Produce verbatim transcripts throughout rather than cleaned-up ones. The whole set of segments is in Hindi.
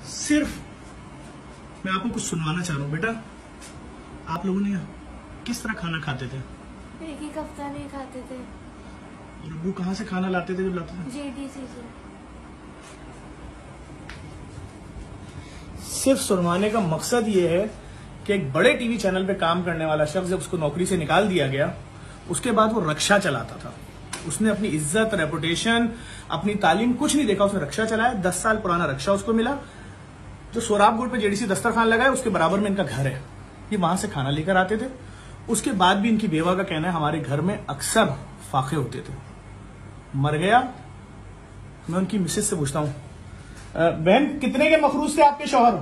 सिर्फ मैं आपको कुछ सुनवाना चाह रहा हूँ। बेटा, आप लोगों ने किस तरह खाना खाते थे? एक ही हफ्ता नहीं खाते थे। और अब्बू कहाँ से खाना लाते थे जब लाते थे? जेडीसी से। सिर्फ सुनवाने का मकसद ये है कि एक बड़े टीवी चैनल पे काम करने वाला शख्स जब उसको नौकरी से निकाल दिया गया, उसके बाद वो रक्षा चलाता था। उसने अपनी इज्जत, रेपुटेशन, अपनी तालीम कुछ नहीं देखा, उसने रक्षा चलाया। दस साल पुराना रक्षा उसको मिला, जो सोराबगुड़ पे जेडीसी दस्तरखान लगा है उसके बराबर में इनका घर है। ये वहां से खाना लेकर आते थे। उसके बाद भी इनकी बेवा का कहना है हमारे घर में अक्सर फाके होते थे। मर गया। मैं उनकी मिसेज से पूछता हूं, बहन कितने के मखरूज थे आपके शौहर?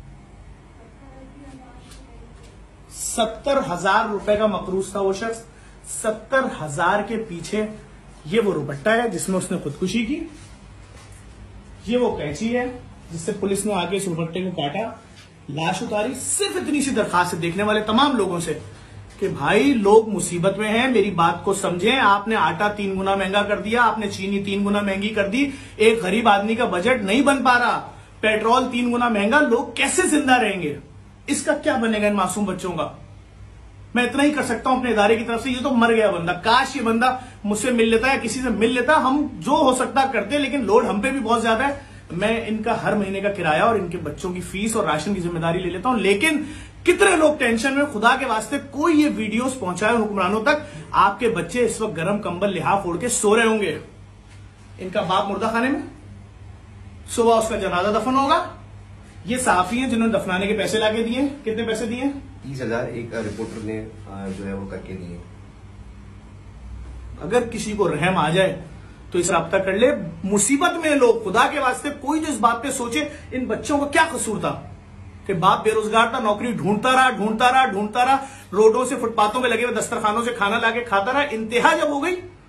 सत्तर हजार रुपए का मकरूज था वो शख्स। सत्तर हजार के पीछे ये वो रुपट्टा है जिसमें उसने खुदकुशी की, ये वो कैंची है जिससे पुलिस ने आके इस रुपट्टे को काटा, लाश उतारी। सिर्फ इतनी सी दरखास्त है देखने वाले तमाम लोगों से कि भाई लोग मुसीबत में हैं, मेरी बात को समझें। आपने आटा तीन गुना महंगा कर दिया, आपने चीनी तीन गुना महंगी कर दी, एक गरीब आदमी का बजट नहीं बन पा रहा, पेट्रोल तीन गुना महंगा, लोग कैसे जिंदा रहेंगे? इसका क्या बनेगा इन मासूम बच्चों का? मैं इतना ही कर सकता हूं अपने इदारे की तरफ से। ये तो मर गया बंदा, काश ये बंदा मुझसे मिल लेता या किसी से मिल लेता, हम जो हो सकता करते, लेकिन लोड हम पे भी बहुत ज्यादा है। मैं इनका हर महीने का किराया और इनके बच्चों की फीस और राशन की जिम्मेदारी ले लेता हूं, लेकिन कितने लोग टेंशन में। खुदा के वास्ते कोई ये वीडियोस पहुंचाए हुक्मरानों तक। आपके बच्चे इस वक्त गर्म कंबल लिहाफ ओढ़ के सो रहे होंगे, इनका बाप मुर्दा खाने में, सुबह उसका जनाजा दफन होगा। ये साफी हैं जिन्होंने दफनाने के पैसे लाके दिए। कितने पैसे दिए? तीस हजार एक रिपोर्टर ने जो है वो करके दिए। अगर किसी को रहम आ जाए तो इस राब्ता कर ले। मुसीबत में लोग, खुदा के वास्ते कोई जो इस बात पे सोचे इन बच्चों को क्या कसूर था कि बाप बेरोजगार था, नौकरी ढूंढता रहा ढूंढता रहा ढूंढता रहा, रोडों से फुटपाथों में लगे हुए दस्तरखानों से खाना लाके खाता रहा। इंतहा जब हो गई